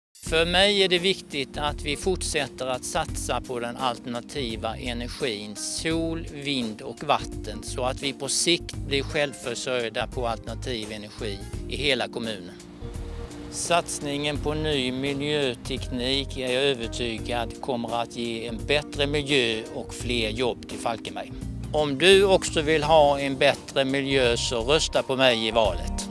För mig är det viktigt att vi fortsätter att satsa på den alternativa energin, sol, vind och vatten, så att vi på sikt blir självförsörjda på alternativ energi i hela kommunen. Satsningen på ny miljöteknik är jag övertygad kommer att ge en bättre miljö och fler jobb till Falkenberg. Om du också vill ha en bättre miljö så rösta på mig i valet.